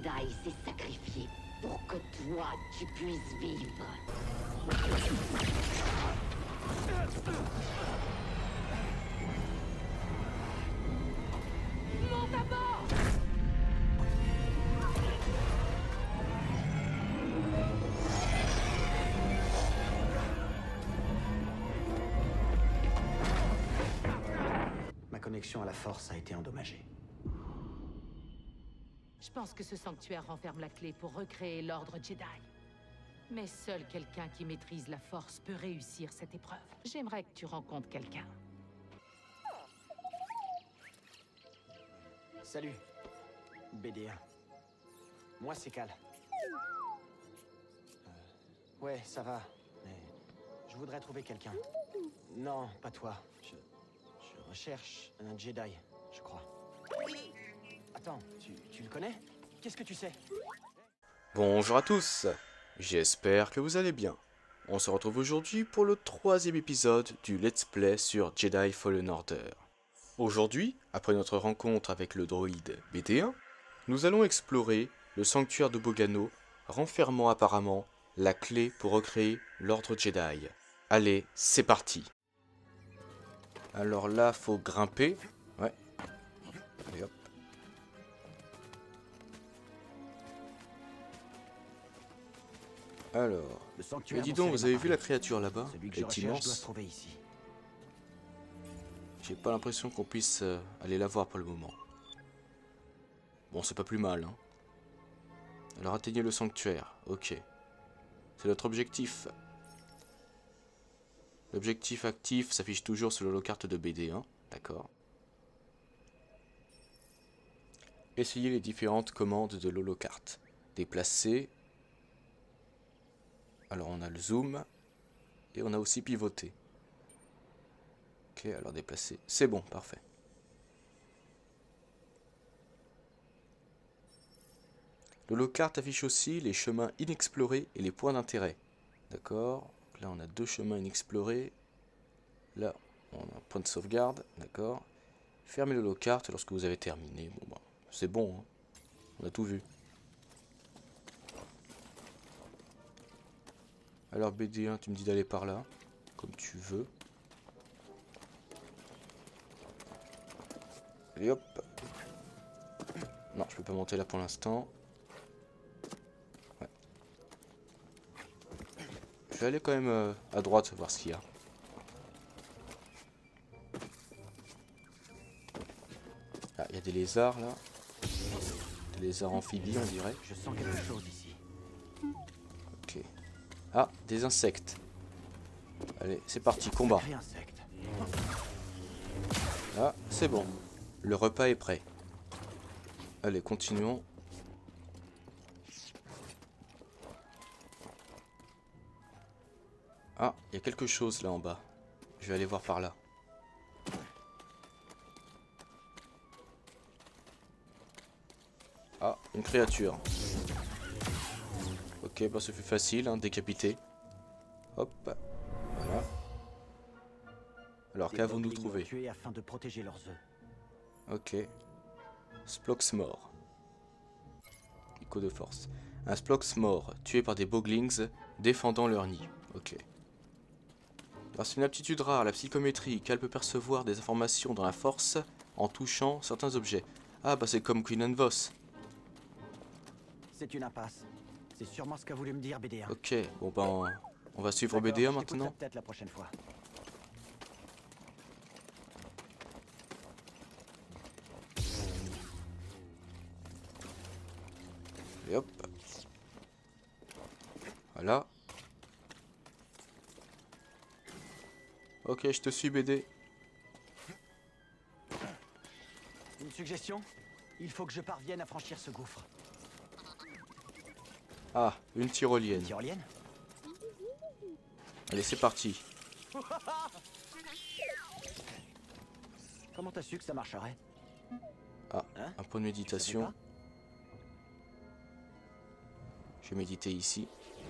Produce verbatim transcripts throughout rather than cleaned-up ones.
Jedi s'est sacrifié pour que toi, tu puisses vivre. Monte à bord! Ma connexion à la Force a été endommagée. Je pense que ce sanctuaire renferme la clé pour recréer l'ordre Jedi. Mais seul quelqu'un qui maîtrise la Force peut réussir cette épreuve. J'aimerais que tu rencontres quelqu'un. Salut, B D un. Moi, c'est Cal. Euh, ouais, ça va, mais je voudrais trouver quelqu'un. Non, pas toi. Je, je recherche un Jedi, je crois. Attends, tu, tu le connais? Qu'est-ce que tu sais? Bonjour à tous, j'espère que vous allez bien. On se retrouve aujourd'hui pour le troisième épisode du Let's Play sur Jedi Fallen Order. Aujourd'hui, après notre rencontre avec le droïde B D un, nous allons explorer le sanctuaire de Bogano, renfermant apparemment la clé pour recréer l'ordre Jedi. Allez, c'est parti. Alors là, faut grimper. Ouais. Allez hop. Alors, mais dis donc, vous avez vu la créature là-bas? Elle est immense. J'ai pas l'impression qu'on puisse euh, aller la voir pour le moment. Bon, c'est pas plus mal, hein. Alors, atteignez le sanctuaire. Ok. C'est notre objectif. L'objectif actif s'affiche toujours sur l'holocarte de B D un. D'accord. Essayez les différentes commandes de l'holocarte. Déplacer. Alors, on a le zoom. Et on a aussi pivoter. Ok, alors déplacer. C'est bon, parfait. L'holocarte affiche aussi les chemins inexplorés et les points d'intérêt. D'accord. Là, on a deux chemins inexplorés. Là, on a un point de sauvegarde. D'accord. Fermez l'holocarte lorsque vous avez terminé. Bon, bah, c'est bon, hein. On a tout vu. Alors, B D un, tu me dis d'aller par là. Comme tu veux. Et hop. Non, je peux pas monter là pour l'instant. Ouais. Je vais aller quand même euh, à droite voir ce qu'il y a. Ah, il y a des lézards là. Des lézards amphibies, on dirait. Je sens quelque chose ici. Ok. Ah, des insectes. Allez, c'est parti, combat. Ah, c'est bon. Le repas est prêt. Allez, continuons. Ah, il y a quelque chose là en bas. Je vais aller voir par là. Ah, une créature. Ok, bah ce fut facile, hein, décapité. Hop, voilà. Alors, qu'avons-nous trouvé? Afin de protéger leurs œufs. Ok. Sploxmore. Écho de force. Un Sploxmore tué par des Boglings défendant leur nid. Ok. Alors c'est une aptitude rare, la psychométrie, qu'elle peut percevoir des informations dans la force en touchant certains objets. Ah bah c'est comme Queen Anne Vos. C'est une impasse. C'est sûrement ce qu'a voulu me dire B D un. Ok, bon ben on, on va suivre B D un maintenant. Peut-être la prochaine fois. Et hop. Voilà. Ok, je te suis B D. Une suggestion? Il faut que je parvienne à franchir ce gouffre. Ah, une tyrolienne. Une tyrolienne? Allez, c'est parti. Comment t'as su que ça marcherait? Ah, hein? Un point de méditation. Je vais méditer ici.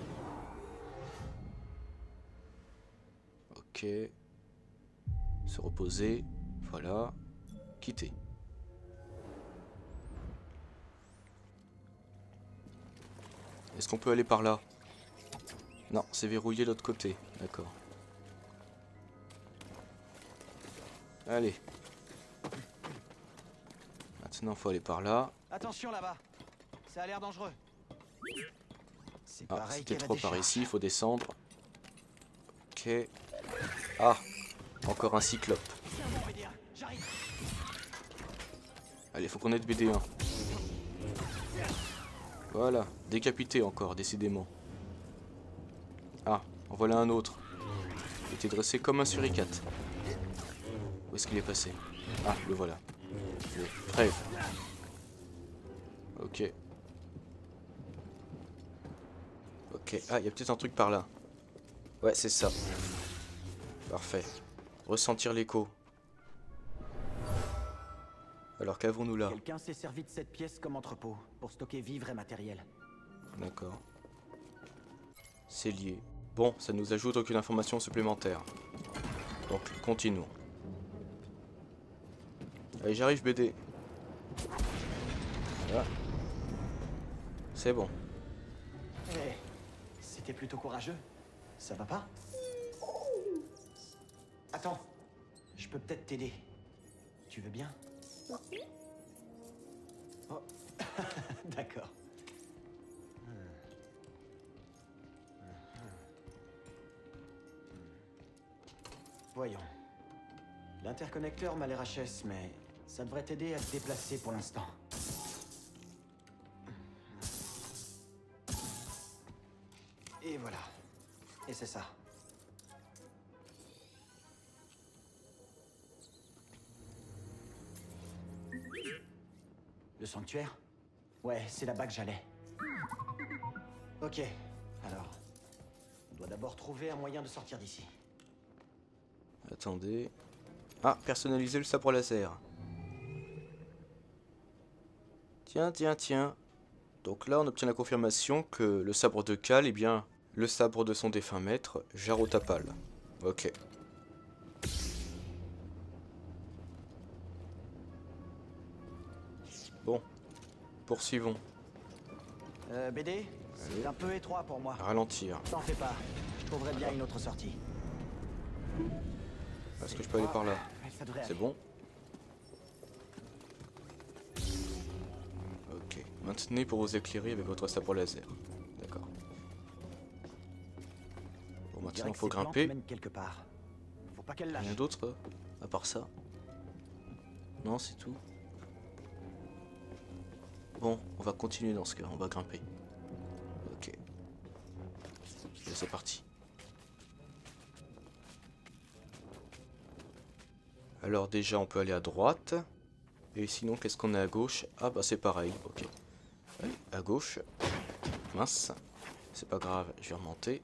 Ok. Se reposer. Voilà. Quitter. Est-ce qu'on peut aller par là? Non, c'est verrouillé de l'autre côté. D'accord. Allez. Maintenant, faut aller par là. Attention là-bas. Ça a l'air dangereux. C'est Ah, pareil c'était qu'à la trop par décharge. ici, il faut descendre. Ok. Ah, encore un cyclope. Tiens, mon B D un, j'arrive. Allez, faut qu'on ait de B D un. Voilà, décapité encore, décidément. Ah, en voilà un autre. Il était dressé comme un suricate. Où est-ce qu'il est passé? Ah, le voilà. Le Brave. Ok. Ok, ah, il y a peut-être un truc par là. Ouais, c'est ça. Parfait. Ressentir l'écho. Alors qu'avons-nous là? Quelqu'un s'est servi de cette pièce comme entrepôt pour stocker vivres et matériel. D'accord. C'est lié. Bon, ça nous ajoute aucune information supplémentaire. Donc, continuons. Allez, j'arrive, B D. Voilà. C'est bon. Eh, c'était plutôt courageux. Ça va pas? Attends, je peux peut-être t'aider. Tu veux bien? Oh, d'accord. Voyons. L'interconnecteur m'a l'air H S, mais ça devrait t'aider à te déplacer pour l'instant. Et voilà. Et c'est ça. Le sanctuaire? Ouais, c'est là-bas que j'allais. Ok, alors... On doit d'abord trouver un moyen de sortir d'ici. Attendez. Ah, personnaliser le sabre laser. Tiens, tiens, tiens. Donc là, on obtient la confirmation que le sabre de Cal est bien le sabre de son défunt maître, Jaro Tapal. Ok. Bon. Poursuivons. Euh, B D, c'est un peu étroit pour moi. Ralentir. T'en fais pas, je trouverai bien une autre sortie. Est-ce que je peux aller par là? Ça devrait C'est aller. bon? Ok. Maintenez pour vous éclairer avec votre sabre laser. D'accord. Bon, On dirait maintenant, que faut ces plantes grimper. mènent quelque part. Faut pas qu'elle lâche. Rien d'autre euh, à part ça? Non, c'est tout. Bon, on va continuer dans ce cas, on va grimper. Ok. Et c'est parti. Alors déjà, on peut aller à droite. Et sinon, qu'est-ce qu'on a à gauche? Ah bah c'est pareil, ok. Allez, à gauche. Mince. C'est pas grave, je vais remonter.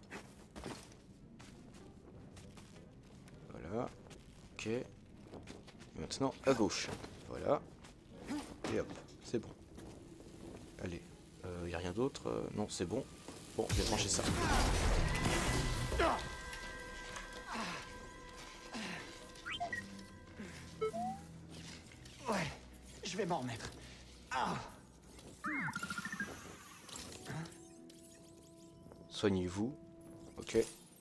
Voilà. Ok. Et maintenant, à gauche. Voilà. Et hop, c'est bon. Allez, il euh, n'y a rien d'autre euh, non, c'est bon. Bon, je vais trancher ça. Ouais, je vais m'en remettre. Ah. Soignez-vous. Ok.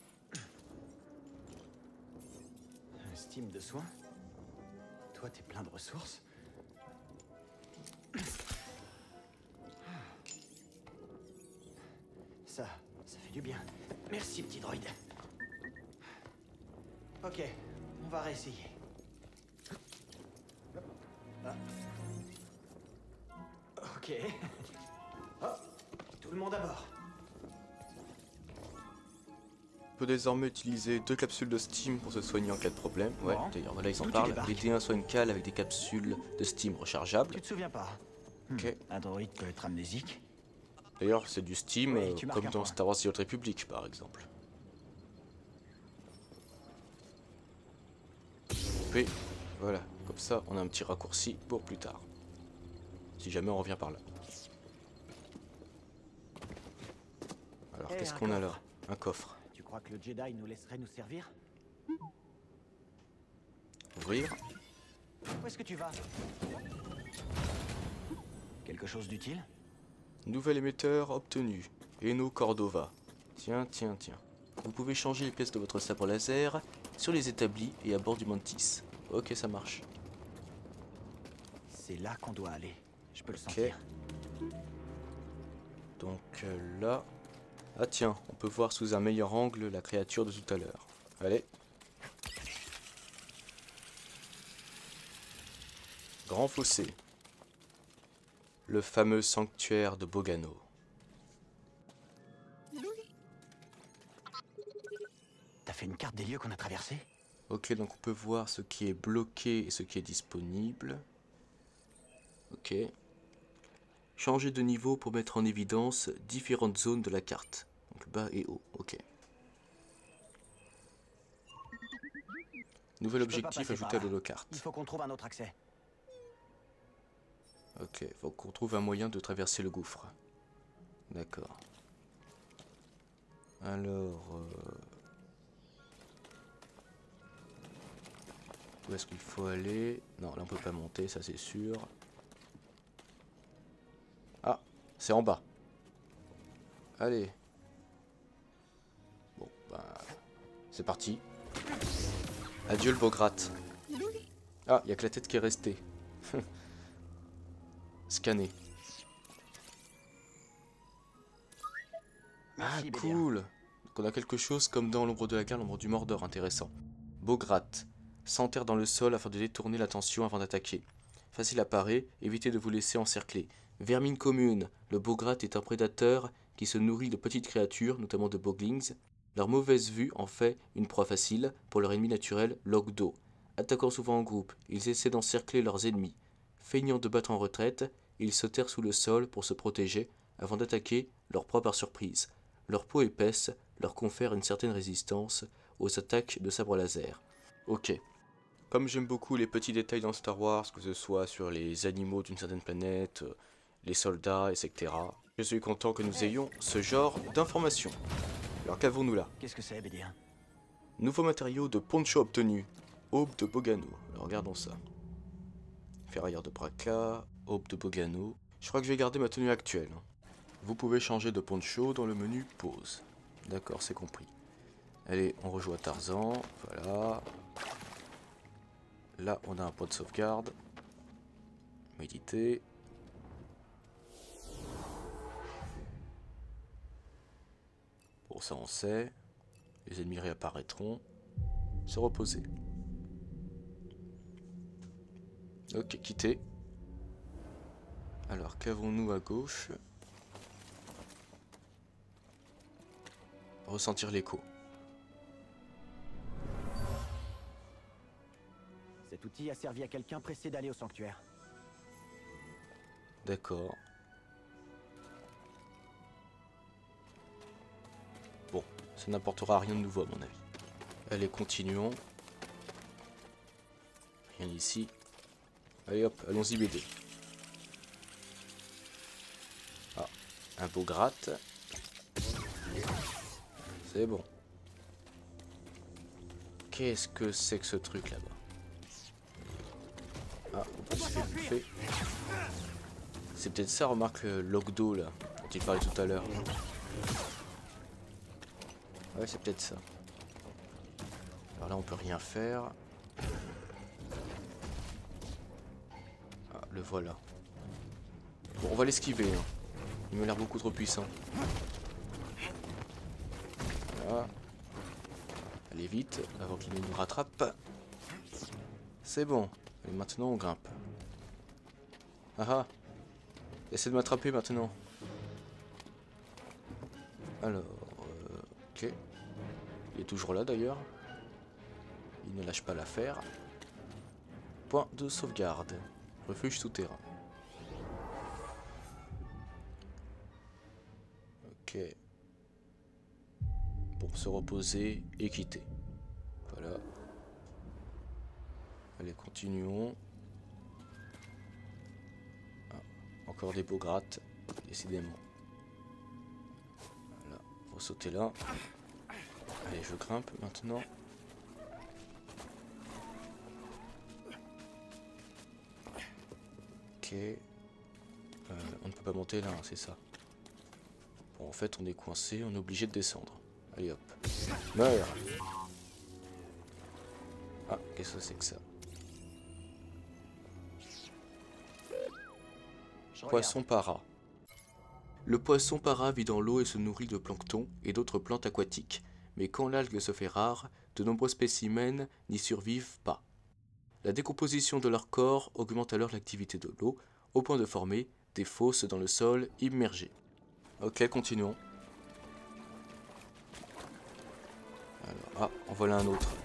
Un steam de soins. Toi, t'es plein de ressources. Ça, ça fait du bien. Merci, petit droïde. Ok, on va réessayer. Ah. Ok. Oh, tout le monde à bord. On peut désormais utiliser deux capsules de steam pour se soigner en cas de problème. Ouais, Bon. d'ailleurs, voilà, ils en D'où tu parlent. débarques? Les D un soignent Cal avec des capsules de steam rechargeables. Tu te souviens pas? Ok. Hmm, un droïde peut être amnésique. D'ailleurs, c'est du steam, Oui, euh, tu marques comme un dans point. Star Wars The Old Republic, par exemple. Puis, voilà, comme ça, on a un petit raccourci pour plus tard. Si jamais on revient par là. Alors, Eh, qu'est-ce un qu'on a là? coffre. Un coffre. Tu crois que le Jedi nous laisserait nous servir? Ouvrir. Où est-ce que tu vas? Quelque chose d'utile? Nouvel émetteur obtenu. Eno Cordova. Tiens, tiens, tiens. Vous pouvez changer les pièces de votre sabre laser sur les établis et à bord du Mantis. Ok, ça marche. C'est là qu'on doit aller. Je peux le Ok. sentir. Donc euh, là... Ah tiens, on peut voir sous un meilleur angle la créature de tout à l'heure. Allez. Grand fossé. Le fameux sanctuaire de Bogano. T'as fait une carte des lieux qu'on a traversés? Ok, donc on peut voir ce qui est bloqué et ce qui est disponible. Ok. Changer de niveau pour mettre en évidence différentes zones de la carte. Donc bas et haut, ok. Nouvel Je peux pas objectif passer ajouté par à là. l'holocarte. Il faut qu'on trouve un autre accès. Ok, faut qu'on trouve un moyen de traverser le gouffre. D'accord. Alors... Euh... Où est-ce qu'il faut aller? Non, là on peut pas monter, ça c'est sûr. Ah, c'est en bas. Allez. Bon, bah... C'est parti. Adieu le Bograt. Ah, il n'y a que la tête qui est restée. Scanner. Ah, Merci, B D A. cool. Donc on a quelque chose comme dans l'ombre de la guerre, l'ombre du Mordor, intéressant. Bograt. S'enterre dans le sol afin de détourner l'attention avant d'attaquer. Facile à parer, évitez de vous laisser encercler. Vermine commune. Le Bograt est un prédateur qui se nourrit de petites créatures, notamment de boglings. Leur mauvaise vue en fait une proie facile pour leur ennemi naturel, Logdo. Attaquant souvent en groupe, ils essaient d'encercler leurs ennemis. Feignant de battre en retraite, ils se terrent sous le sol pour se protéger avant d'attaquer leur proie par surprise. Leur peau épaisse leur confère une certaine résistance aux attaques de sabre laser. Ok. Comme j'aime beaucoup les petits détails dans Star Wars, que ce soit sur les animaux d'une certaine planète, les soldats, et cetera, je suis content que nous ayons ce genre d'informations. Alors qu'avons-nous là? Qu'est-ce que c'est, B D A? Nouveau matériau de poncho obtenu. Aube de Bogano. Alors regardons ça. Ferrailleur de Braca, Aube de Bogano. Je crois que je vais garder ma tenue actuelle. Vous pouvez changer de poncho dans le menu pause. D'accord, c'est compris. Allez, on rejoue à Tarzan. Voilà. Là, on a un point de sauvegarde. Méditer. Bon, ça on sait. Les ennemis réapparaîtront. Se reposer. Ok, quitter. Alors, qu'avons-nous à gauche? Ressentir l'écho. Cet outil a servi à quelqu'un pressé d'aller au sanctuaire. D'accord. Bon, ça n'apportera rien de nouveau à mon avis. Allez, continuons. Rien ici. Allez hop, allons-y B D. Ah, un beau gratte. C'est bon. Qu'est-ce que c'est que ce truc là-bas? Ah, on peut se faire bouffer. C'est peut-être ça, remarque le Logdo là, dont il parlait tout à l'heure. Ouais, c'est peut-être ça. Alors là, on peut rien faire. Ah, le voilà. Bon, on va l'esquiver. Hein. Il m'a l'air beaucoup trop puissant. Voilà. Allez vite, avant qu'il ne nous rattrape. C'est bon. Et maintenant, on grimpe. Ah ah. Essaie de m'attraper maintenant. Alors, euh, ok. Il est toujours là d'ailleurs. Il ne lâche pas l'affaire. Point de sauvegarde. Refuge souterrain. Ok. Bon, se reposer et quitter. Voilà. Allez, continuons. Ah, encore des beaux grattes, décidément. Voilà, faut sauter là. Allez, je grimpe maintenant. Ok. Euh, on ne peut pas monter là, hein, c'est ça. Bon, en fait, on est coincé, on est obligé de descendre. Allez hop. Meurs. Ah, qu'est-ce que c'est que ça? Poisson para. Le poisson para vit dans l'eau et se nourrit de plancton et d'autres plantes aquatiques. Mais quand l'algue se fait rare, de nombreux spécimens n'y survivent pas. La décomposition de leur corps augmente alors l'activité de l'eau, au point de former des fosses dans le sol immergé. Ok, continuons. Alors, ah, en voilà un autre.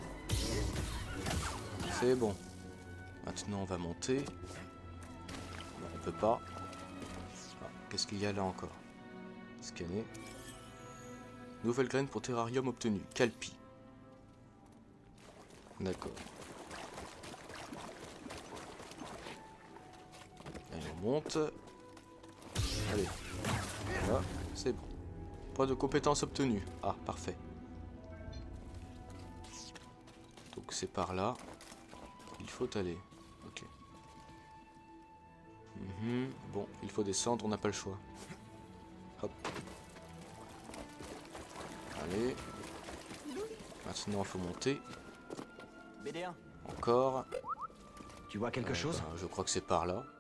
C'est bon. Maintenant, on va monter. Non, on peut pas. Ah, qu'est-ce qu'il y a là encore? Scanner. Nouvelle graine pour terrarium obtenue. Calpi. D'accord. Allez, on monte. Allez. Voilà, c'est bon. Point de compétence obtenue. Ah, parfait. Donc c'est par là. Il faut aller. Ok. Mmh. Bon, il faut descendre, on n'a pas le choix. Hop. Allez. Maintenant, il faut monter. B D un. Encore. Tu vois quelque Euh, chose? ben, je crois que c'est par là.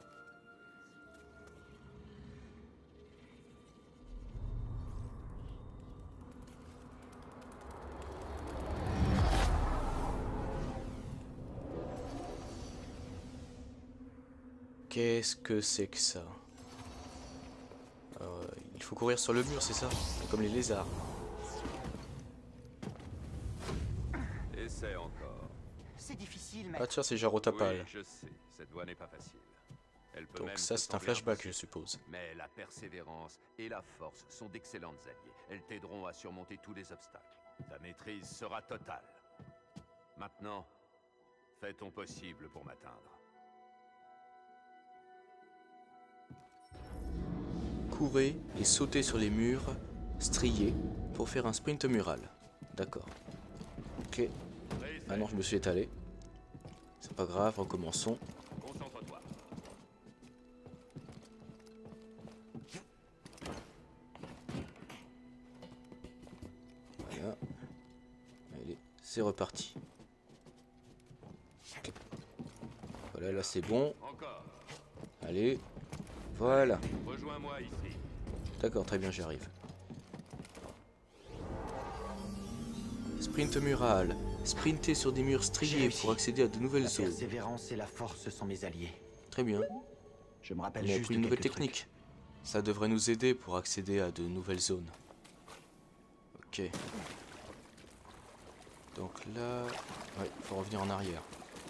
Qu'est-ce que c'est que ça? euh, Il faut courir sur le mur, c'est ça? Comme les lézards. Essaie encore. C'est difficile, mec. Ah tiens, c'est Jarotapal. Oui, je sais, cette voie n'est pas facile. Elle peut Donc même ça, te c'est un sembler flashback, je impossible. suppose. Mais la persévérance et la force sont d'excellentes alliées. Elles t'aideront à surmonter tous les obstacles. Ta maîtrise sera totale. Maintenant, fais ton possible pour m'atteindre. Courez et sautez sur les murs striés pour faire un sprint mural. D'accord. Ok. Ah non, je me suis étalé. C'est pas grave, recommençons. Concentre-toi. Voilà. Allez, c'est reparti. Ok. Voilà, là c'est bon. Encore. Allez. Voilà. Rejoins-moi ici. D'accord, très bien, j'y arrive. Sprint mural. Sprinter sur des murs J'ai striés réussi. pour accéder à de nouvelles La zones. persévérance et la force sont mes alliés. Très bien. Je me rappelle On a juste appris une nouvelle quelques trucs. technique. Ça devrait nous aider pour accéder à de nouvelles zones. Ok. Donc là... Ouais, faut revenir en arrière.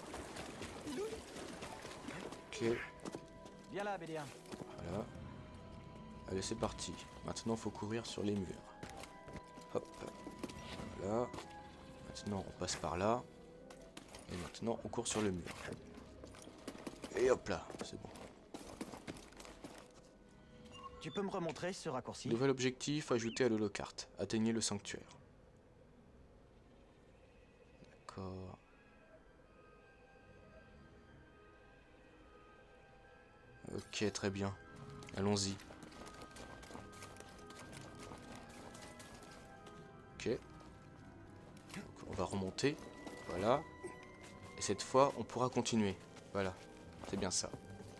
Ok, Viens là, B D un. voilà. Allez, c'est parti. Maintenant, faut courir sur les murs. Hop. Voilà. Maintenant, on passe par là. Et maintenant, on court sur le mur. Et hop là, c'est bon. Tu peux me remontrer ce raccourci? Nouvel objectif ajouté à l'holocarte. Atteignez le sanctuaire. D'accord. Ok, très bien. Allons-y. Ok. Donc, on va remonter. Voilà. Et cette fois, on pourra continuer. Voilà. C'est bien ça.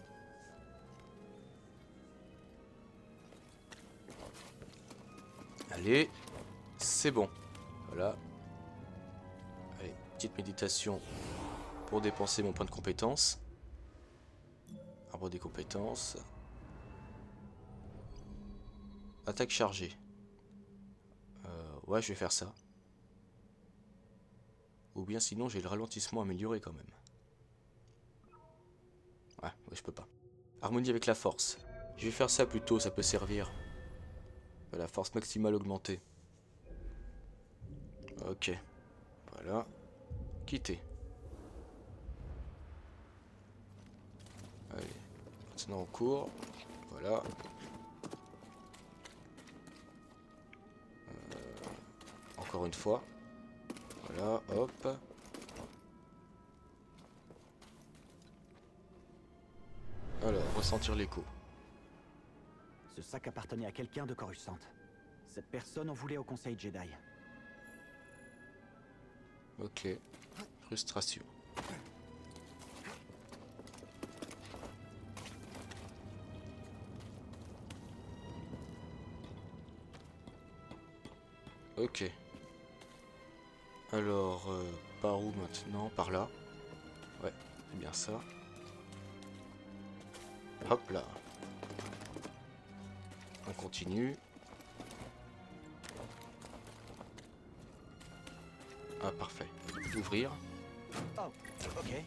Allez. C'est bon. Voilà. Allez, petite méditation pour dépenser mon point de compétence. Arbre des compétences. Attaque chargée. Euh, ouais, je vais faire ça. Ou bien sinon, j'ai le ralentissement amélioré quand même. Ouais, ouais, je peux pas. Harmonie avec la force. Je vais faire ça plutôt, ça peut servir. La force maximale augmentée. Ok. Voilà. Quitter. Allez. Maintenant on court. Voilà. Euh, encore une fois. Voilà, hop. Alors, ressentir l'écho. Ce sac appartenait à quelqu'un de Coruscant. Cette personne en voulait au Conseil Jedi. Ok. Frustration. Ok. Alors, euh, par où maintenant? Par là. Ouais, c'est bien ça. Hop là. On continue. Ah, parfait. Ouvrir. Oh, ok.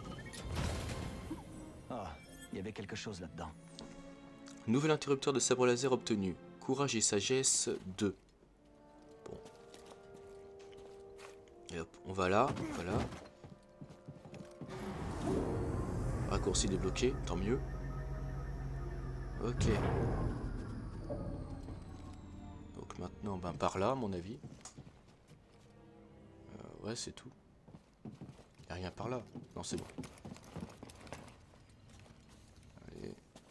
Ah, il y avait quelque chose là-dedans. Nouvel interrupteur de sabre laser obtenu. Courage et sagesse deux. Bon. Et hop, on va là, voilà. Raccourci débloqué, tant mieux. Ok. Donc maintenant, ben par là, à mon avis. Euh, ouais, c'est tout. Y a rien par là. Non, c'est bon. Allez.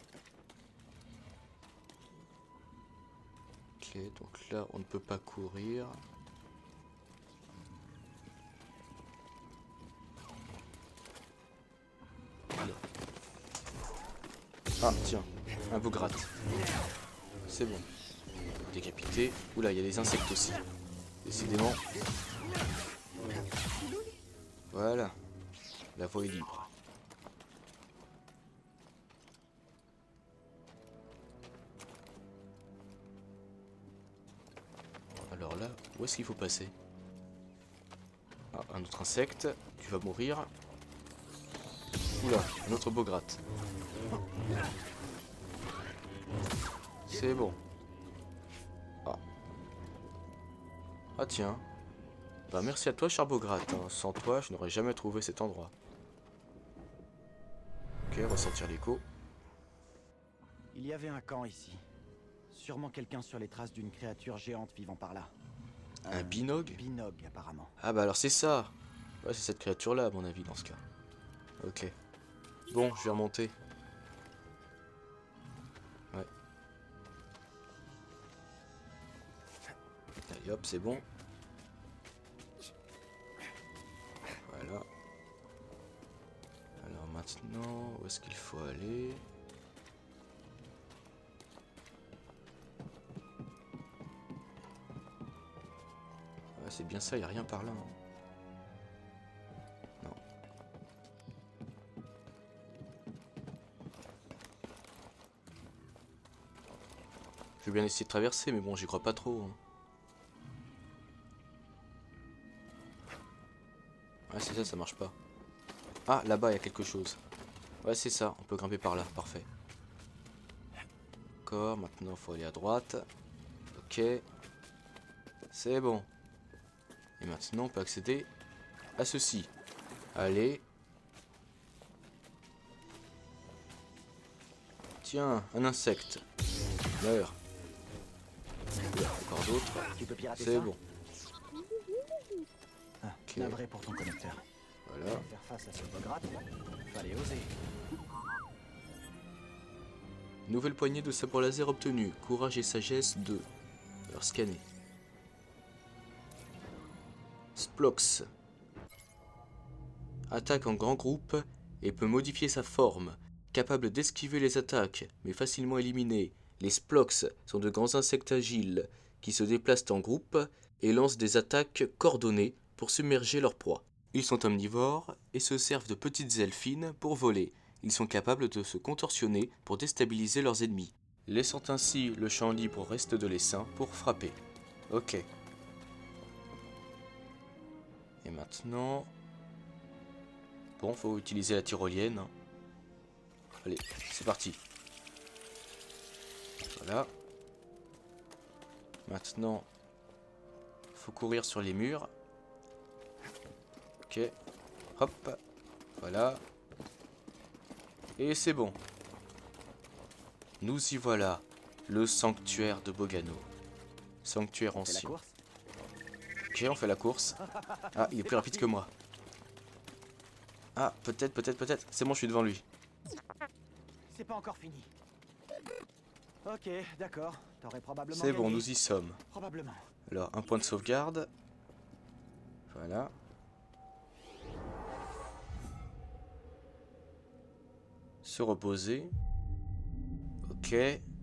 Ok, donc là, on ne peut pas courir. Ah, tiens, un beau gratte. C'est bon. Décapité. Oula, il y a des insectes aussi. Décidément. Voilà. La voie est libre. Alors là, où est-ce qu'il faut passer? Ah, un autre insecte. Tu vas mourir. Oula, un autre beau gratte. C'est bon. Ah. Ah tiens. Bah merci à toi, cher Beaugrate. Hein. Sans toi, je n'aurais jamais trouvé cet endroit. Ok, ressentir l'écho. Il y avait un camp ici. Sûrement quelqu'un sur les traces d'une créature géante vivant par là. Un, un binog Binog, apparemment. Ah bah alors c'est ça. Ouais, c'est cette créature-là, à mon avis, dans ce cas. Ok. Bon, je vais remonter. Ouais. Allez hop, c'est bon. Voilà. Alors maintenant, où est-ce qu'il faut aller? Ouais, c'est bien ça, il n'y a rien par là. Hein. Non. Je vais bien essayer de traverser, mais bon, j'y crois pas trop. Hein. Ouais, c'est ça, ça marche pas. Ah, là-bas, il y a quelque chose. Ouais, c'est ça, on peut grimper par là, parfait. D'accord, maintenant, il faut aller à droite. Ok. C'est bon. Et maintenant, on peut accéder à ceci. Allez. Tiens, un insecte. Meurs. Encore d'autres. C'est bon. Ah, okay. Navré pour ton connecteur. Voilà. Faire face à ce Beaugrate, fallait oser. Nouvelle poignée de sabre laser obtenue. Courage et sagesse deux. Alors scanner. Splox. Attaque en grand groupe et peut modifier sa forme. Capable d'esquiver les attaques, mais facilement éliminé. Les Splox sont de grands insectes agiles qui se déplacent en groupe et lancent des attaques coordonnées pour submerger leur proie. Ils sont omnivores et se servent de petites ailes fines pour voler. Ils sont capables de se contorsionner pour déstabiliser leurs ennemis, laissant ainsi le champ libre au reste de l'essaim pour frapper. Ok. Et maintenant... Bon, faut utiliser la tyrolienne. Allez, c'est parti. Voilà. Maintenant, faut courir sur les murs. Ok. Hop. Voilà. Et c'est bon. Nous y voilà. Le sanctuaire de Bogano. Sanctuaire ancien. Ok, on fait la course. Ah, il est plus rapide que moi. Ah, peut-être, peut-être, peut-être. C'est bon, je suis devant lui. C'est pas encore fini. Ok, d'accord. T'aurais probablement C'est bon, gagné. nous y sommes. Probablement. Alors, un point de sauvegarde. Voilà. Se reposer. Ok.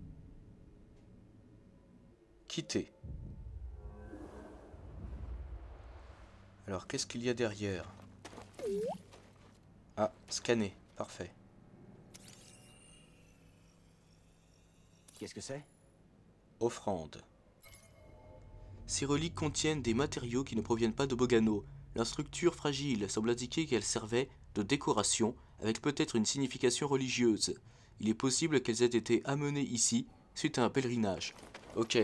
Quitter. Alors, qu'est-ce qu'il y a derrière? Ah, scanner. Parfait. Qu'est-ce que c'est? Offrande. Ces reliques contiennent des matériaux qui ne proviennent pas de Bogano. Leur structure fragile semble indiquer qu'elles servaient de décoration, avec peut-être une signification religieuse. Il est possible qu'elles aient été amenées ici, suite à un pèlerinage. Ok.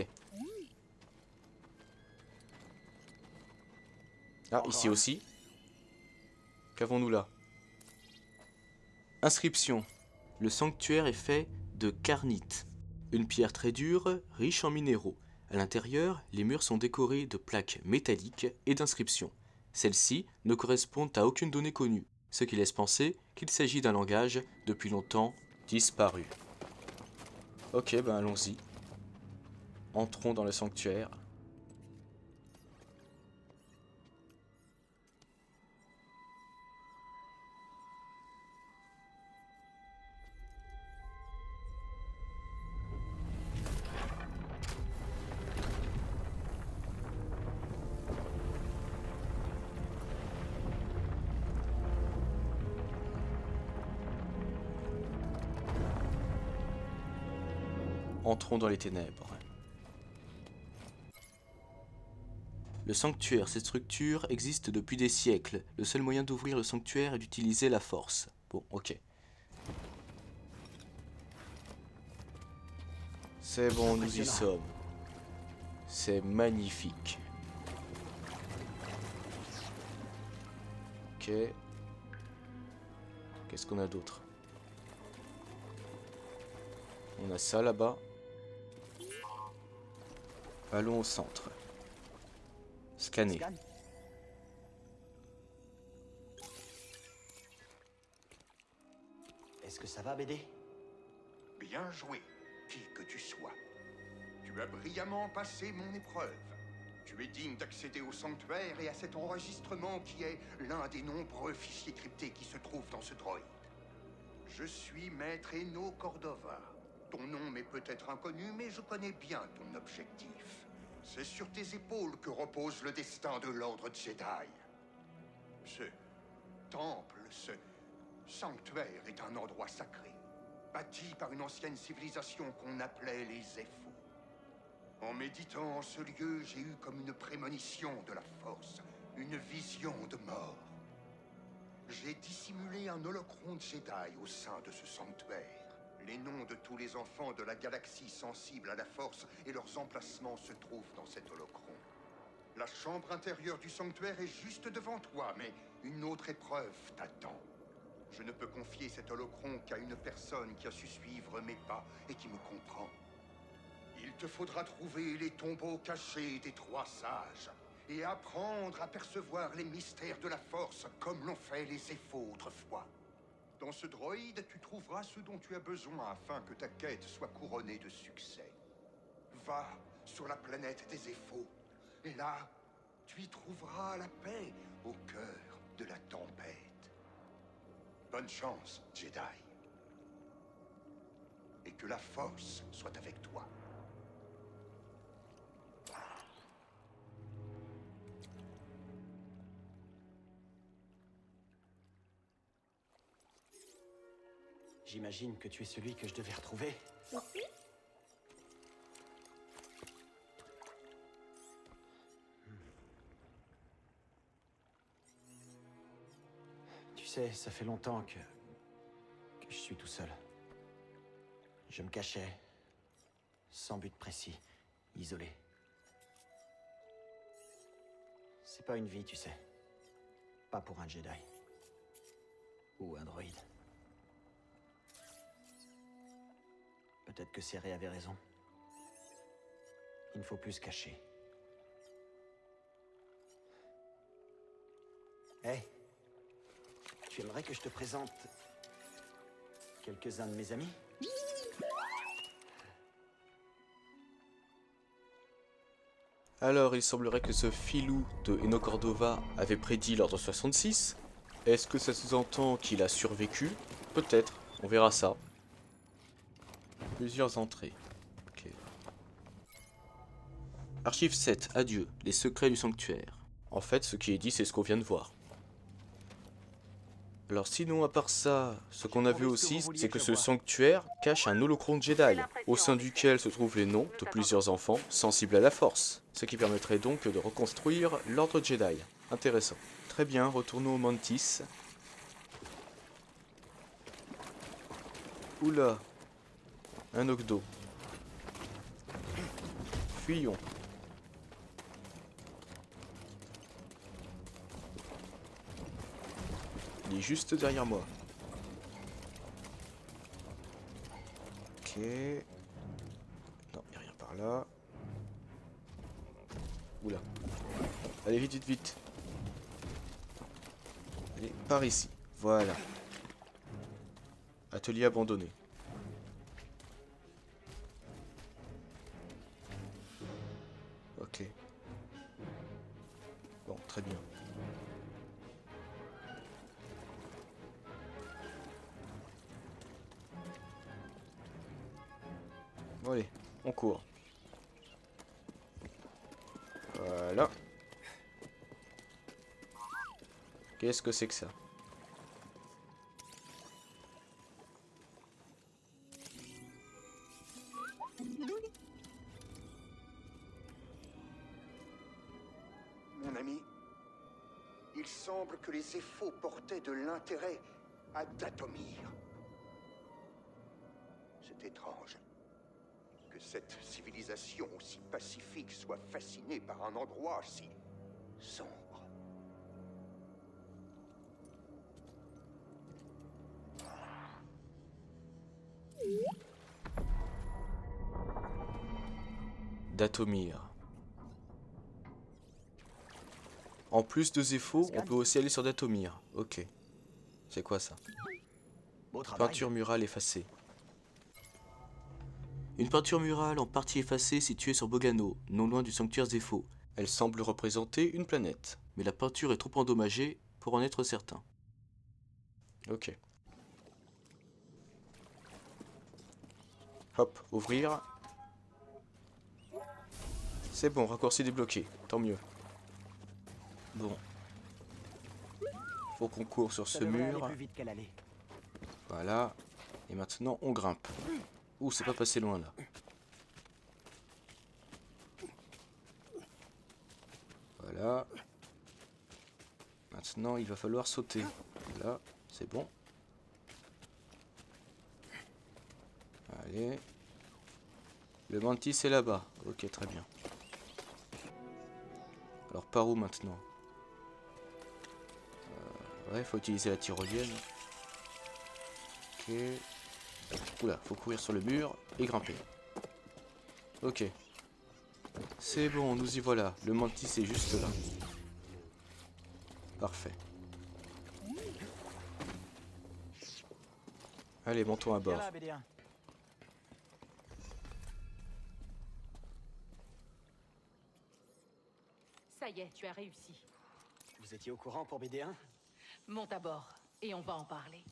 Ah, ici aussi. Qu'avons-nous là? Inscription. Le sanctuaire est fait de carnite. Une pierre très dure, riche en minéraux. À l'intérieur, les murs sont décorés de plaques métalliques et d'inscriptions. Celles-ci ne correspondent à aucune donnée connue, ce qui laisse penser qu'il s'agit d'un langage depuis longtemps disparu. Ok, ben allons-y. Entrons dans le sanctuaire. Entrons dans les ténèbres. Le sanctuaire, cette structure, existe depuis des siècles. Le seul moyen d'ouvrir le sanctuaire est d'utiliser la force. Bon, ok. C'est bon, nous y sommes. C'est magnifique. Ok. Qu'est-ce qu'on a d'autre? On a ça là-bas. Allons au centre. Scanner. Scan. Est-ce que ça va, B D? Bien joué, qui que tu sois. Tu as brillamment passé mon épreuve. Tu es digne d'accéder au sanctuaire et à cet enregistrement qui est l'un des nombreux fichiers cryptés qui se trouvent dans ce droïde. Je suis Maître Eno Cordova. Ton nom m'est peut-être inconnu, mais je connais bien ton objectif. C'est sur tes épaules que repose le destin de l'Ordre Jedi. Ce temple, ce sanctuaire est un endroit sacré, bâti par une ancienne civilisation qu'on appelait les Zeffo. En méditant en ce lieu, j'ai eu comme une prémonition de la Force, une vision de mort. J'ai dissimulé un holocron Jedi au sein de ce sanctuaire. Les noms de tous les enfants de la galaxie sensibles à la Force et leurs emplacements se trouvent dans cet holocron. La chambre intérieure du sanctuaire est juste devant toi, mais une autre épreuve t'attend. Je ne peux confier cet holocron qu'à une personne qui a su suivre mes pas et qui me comprend. Il te faudra trouver les tombeaux cachés des trois sages et apprendre à percevoir les mystères de la Force comme l'ont fait les Zeffo autrefois. Dans ce droïde, tu trouveras ce dont tu as besoin afin que ta quête soit couronnée de succès. Va sur la planète des Zeffo. Et là, tu y trouveras la paix au cœur de la tempête. Bonne chance, Jedi. Et que la Force soit avec toi. J'imagine que tu es celui que je devais retrouver. Tu sais, ça fait longtemps que... que je suis tout seul. Je me cachais, sans but précis, isolé. C'est pas une vie, tu sais. Pas pour un Jedi. Ou un droïde. Peut-être que Cere avait raison. Il ne faut plus se cacher. Hé, hey, tu aimerais que je te présente quelques-uns de mes amis? Alors, il semblerait que ce filou de Eno Cordova avait prédit l'ordre soixante-six. Est-ce que ça sous-entend qu'il a survécu? Peut-être, on verra ça. Plusieurs entrées. Okay. Archive sept, adieu, les secrets du sanctuaire. En fait, ce qui est dit, c'est ce qu'on vient de voir. Alors sinon, à part ça, ce qu'on a vu aussi, c'est que ce sanctuaire cache un holocron Jedi, au sein duquel se trouvent les noms de plusieurs enfants sensibles à la Force, ce qui permettrait donc de reconstruire l'ordre Jedi. Intéressant. Très bien, retournons au Mantis. Oula, un Ogdo. Fuyons. Il est juste derrière moi. Ok. Non, il n'y a rien par là. Oula. Allez, vite, vite, vite. Allez, par ici. Voilà. Atelier abandonné. Ok. Bon, très bien. Bon, allez, on court. Voilà. Qu'est-ce que c'est que ça? Mon ami, il semble que les Zeffos portaient de l'intérêt à Dathomir. C'est étrange que cette civilisation aussi pacifique soit fascinée par un endroit si sombre. Dathomir. En plus de Zeffo, on peut aussi aller sur Dathomir. Ok. C'est quoi ça? Beau travail. Peinture murale effacée. Une peinture murale en partie effacée située sur Bogano, non loin du sanctuaire Zeffo. Elle semble représenter une planète, mais la peinture est trop endommagée pour en être certain. Ok. Hop, ouvrir. C'est bon, raccourci débloqué, tant mieux. Bon. Faut qu'on court sur ce mur. Plus vite qu'elle allait. Voilà. Et maintenant, on grimpe. Ouh, c'est pas passé loin là. Voilà. Maintenant, il va falloir sauter. Là, c'est bon. Allez. Le Mantis est là-bas. Ok, très bien. Alors, par où maintenant? euh, Ouais, faut utiliser la tyrolienne. Ok. Oula, faut courir sur le mur et grimper. Ok. C'est bon, nous y voilà. Le Mantis est juste là. Parfait. Allez, montons à bord. Viens là, B D un. Ça y est, tu as réussi. Vous étiez au courant pour B D un? Monte à bord, et on va en parler.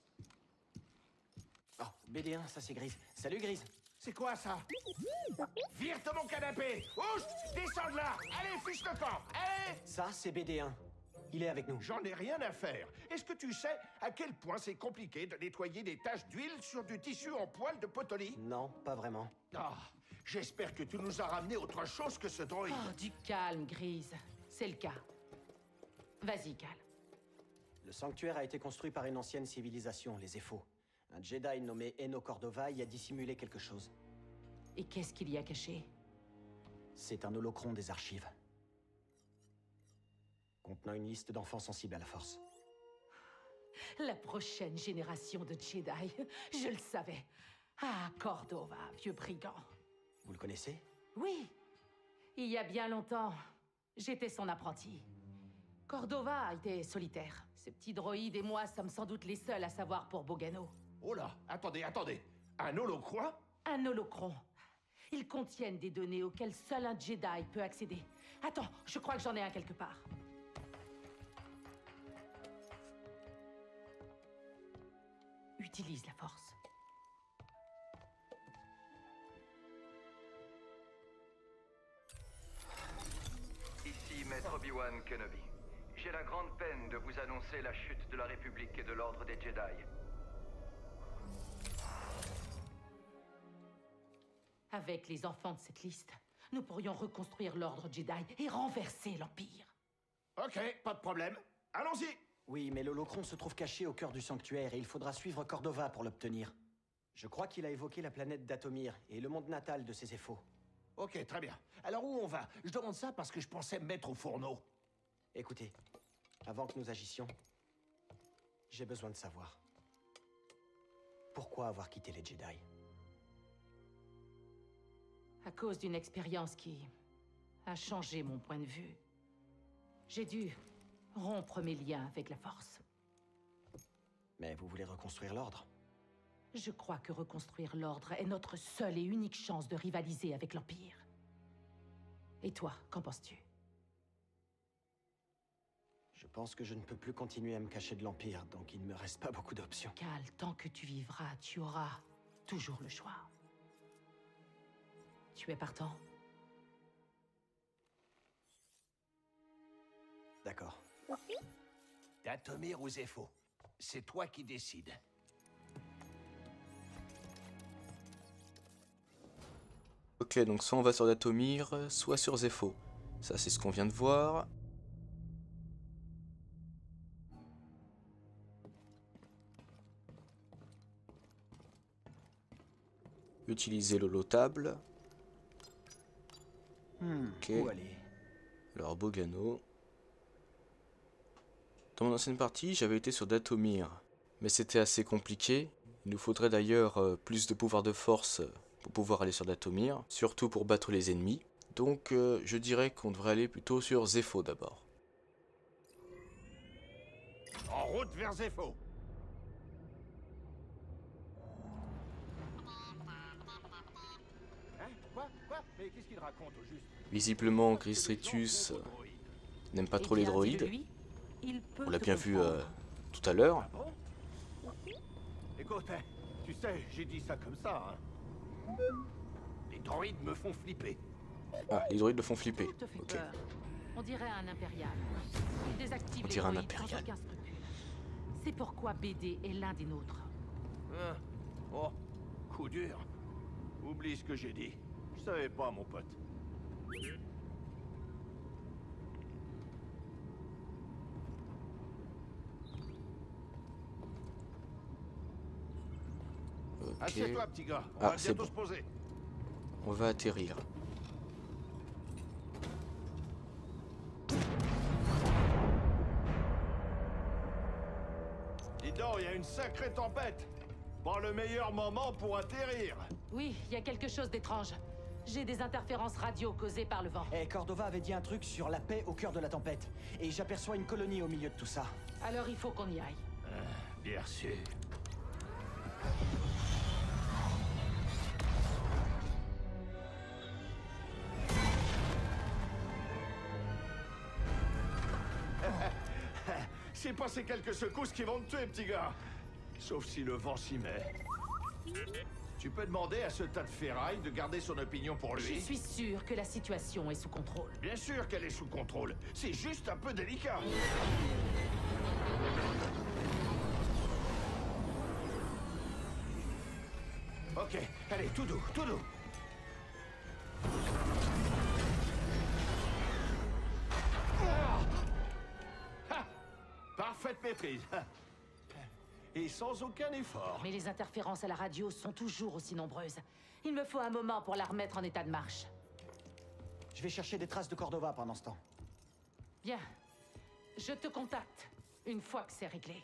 Oh, B D un, ça c'est Grise. Salut Grise. C'est quoi ça? Vire de mon canapé! Ouch! Descends de là! Allez, fiche le camp! Allez! Ça c'est B D un. Il est avec nous. J'en ai rien à faire. Est-ce que tu sais à quel point c'est compliqué de nettoyer des taches d'huile sur du tissu en poil de potolie? Non, pas vraiment. Ah, j'espère que tu nous as ramené autre chose que ce droïde. Oh, du calme, Grise. C'est le cas. Vas-y, Cal. Le sanctuaire a été construit par une ancienne civilisation, les Zeffos. Un Jedi nommé Eno Cordova y a dissimulé quelque chose. Et qu'est-ce qu'il y a caché? C'est un holocron des archives. Contenant une liste d'enfants sensibles à la Force. La prochaine génération de Jedi. Je le savais. Ah, Cordova, vieux brigand. Vous le connaissez? Oui. Il y a bien longtemps, j'étais son apprenti. Cordova était solitaire. Ces petits droïdes et moi sommes sans doute les seuls à savoir pour Bogano. Oh là, attendez, attendez. Un holo quoi? Un holocron. Ils contiennent des données auxquelles seul un Jedi peut accéder. Attends, je crois que j'en ai un quelque part. Utilise la force. Ici Maître Obi-Wan Kenobi. J'ai la grande peine de vous annoncer la chute de la République et de l'Ordre des Jedi. Avec les enfants de cette liste, nous pourrions reconstruire l'Ordre Jedi et renverser l'Empire. Ok, pas de problème. Allons-y. Oui, mais l'holocron se trouve caché au cœur du sanctuaire et il faudra suivre Cordova pour l'obtenir. Je crois qu'il a évoqué la planète d'Atomir et le monde natal de ses effaux. Ok, très bien. Alors où on va? Je demande ça parce que je pensais me mettre au fourneau. Écoutez, avant que nous agissions, j'ai besoin de savoir. Pourquoi avoir quitté les Jedi? À cause d'une expérience qui a changé mon point de vue. J'ai dû rompre mes liens avec la Force. Mais vous voulez reconstruire l'ordre? Je crois que reconstruire l'Ordre est notre seule et unique chance de rivaliser avec l'Empire. Et toi, qu'en penses-tu? Je pense que je ne peux plus continuer à me cacher de l'Empire, donc il ne me reste pas beaucoup d'options. Cal, tant que tu vivras, tu auras toujours le choix. Tu es partant? D'accord. Datomir ou Zeffo? C'est toi qui décides. Ok, donc soit on va sur Datomir, soit sur Zeffo. Ça, c'est ce qu'on vient de voir. Utiliser l'holotable. Hmm, Ok. où aller? Alors, Bogano. Dans mon ancienne partie, j'avais été sur Datomir. Mais c'était assez compliqué. Il nous faudrait d'ailleurs euh, plus de pouvoir de force euh, pour pouvoir aller sur Datomir. Surtout pour battre les ennemis. Donc, euh, je dirais qu'on devrait aller plutôt sur Zeffo d'abord. En route vers Zeffo. Hein? Quoi? Quoi? Mais qu'est-ce qu'il raconte au juste? Visiblement, Gristritus euh, n'aime pas trop Eh les bien, droïdes. dis-le lui, il peut On l'a te bien vu euh, comprendre. tout à l'heure. Ah bon? Écoute, hein, tu sais, j'ai dit ça comme ça, hein. Les droïdes me font flipper. Ah, les droïdes le font flipper. Tout te fait Ok. peur. On dirait un impérial. Il désactive On les dirait un droïdes sans impérial. aucun scrupule. C'est pourquoi B D est l'un des nôtres. Hein? Oh, coup dur. Oublie ce que j'ai dit. Je savais pas, mon pote. Ok. Assieds-toi, petit gars. On Ah, va c'est bientôt bon. se poser. On va atterrir. Dis donc, il y a une sacrée tempête. Pas le meilleur moment pour atterrir. Oui, il y a quelque chose d'étrange. J'ai des interférences radio causées par le vent. Eh, Cordova avait dit un truc sur la paix au cœur de la tempête. Et j'aperçois une colonie au milieu de tout ça. Alors il faut qu'on y aille. Bien sûr. C'est pas ces quelques secousses qui vont te tuer, petit gars. Sauf si le vent s'y met. Tu peux demander à ce tas de ferraille de garder son opinion pour Je lui. suis sûre que la situation est sous contrôle. Bien sûr qu'elle est sous contrôle. C'est juste un peu délicat. Ok, allez, tout doux, tout doux. Ah, parfaite maîtrise. Et sans aucun effort. Mais les interférences à la radio sont toujours aussi nombreuses. Il me faut un moment pour la remettre en état de marche. Je vais chercher des traces de Cordova pendant ce temps. Bien. Je te contacte une fois que c'est réglé.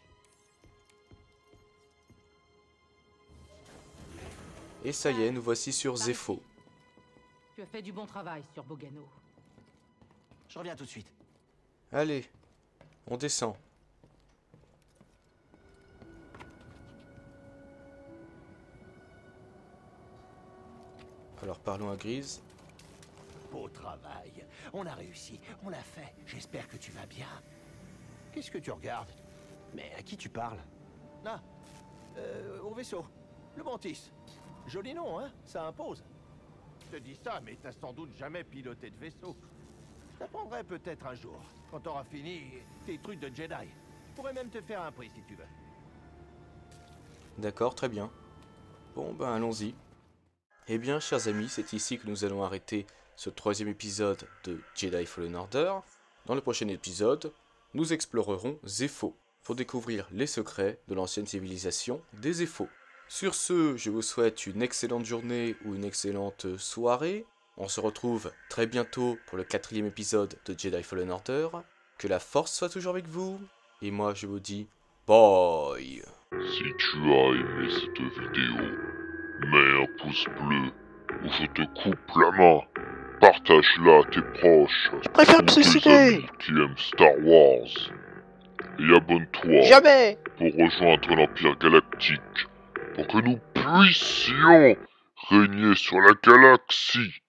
Et ça y est, nous voici sur Zeffo. Tu as fait du bon travail sur Bogano. Je reviens tout de suite. Allez, on descend. Alors parlons à Grise. Beau travail. On a réussi. On l'a fait. J'espère que tu vas bien. Qu'est-ce que tu regardes? Mais à qui tu parles? Ah, euh, au vaisseau. Le Mantis. Joli nom, hein? Ça impose. Je te dis ça, mais t'as sans doute jamais piloté de vaisseau. Je t'apprendrai peut-être un jour, quand t'auras fini tes trucs de Jedi. Je pourrais même te faire un prix si tu veux. D'accord, très bien. Bon, ben allons-y. Eh bien, chers amis, c'est ici que nous allons arrêter ce troisième épisode de Jedi Fallen Order. Dans le prochain épisode, nous explorerons Zeffo pour découvrir les secrets de l'ancienne civilisation des Zeffo. Sur ce, je vous souhaite une excellente journée ou une excellente soirée. On se retrouve très bientôt pour le quatrième épisode de Jedi Fallen Order. Que la force soit toujours avec vous. Et moi, je vous dis bye. Si tu as aimé cette vidéo, mets un pouce bleu ou je te coupe la main. Partage-la à tes proches. Je préfère me ou tes suicider. amis qui aiment Star Wars. Et abonne-toi Jamais. pour rejoindre l'Empire Galactique. Pour que nous puissions régner sur la galaxie.